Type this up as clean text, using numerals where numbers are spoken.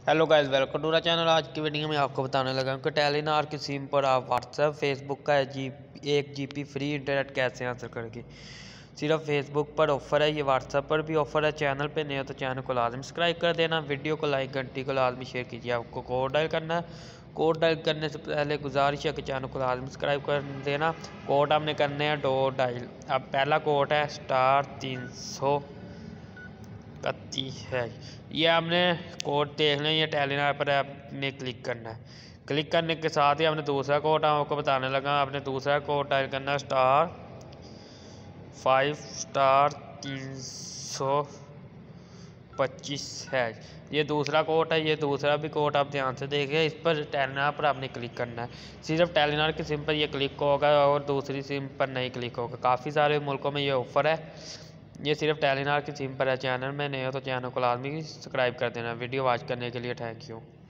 Hello guys, welcome to the channel. आज की video में आपको बताने लगा हूं कि टेलीनॉर की सिम पर आप व्हाट्सएप फेसबुक का 1 GB फ्री इंटरनेट कैसे हासिल करेंगे। सिर्फ फेसबुक पर ऑफर है, ये व्हाट्सएप पर भी ऑफर है। चैनल पे नए हो तो चैनल को लाजमी सब्सक्राइब कर देना, वीडियो को लाइक, घंटी को लाजमी शेयर कीजिए। आपको कोड डायल करना है। कोड डायल करने से पहले गुजारिश है कि चैनल को लाजमी सब्सक्राइब कर देना। कोड हमने करने हैं डो डायल। अब पहला कोड है *331 है। ये हमने कोड देखना है, ये टेलीनॉर पर आपने क्लिक करना है। क्लिक करने के साथ ही हमने दूसरा कोड आपको बताने लगा। आपने दूसरा कोड डायल करना है *5*325 है। ये दूसरा कोड है। ये दूसरा भी कोड आप ध्यान से देखिए। इस पर टेलीनॉर पर आपने क्लिक करना है। सिर्फ टेलीनॉर की सिम पर ये क्लिक होगा और दूसरी सिम पर नहीं क्लिक होगा। काफ़ी सारे मुल्कों में ये ऑफर है। ये सिर्फ टेलीनॉर की सिम पर है। चैनल में नए हो तो चैनल को लाजमी सब्सक्राइब कर देना। वीडियो वॉच करने के लिए थैंक यू।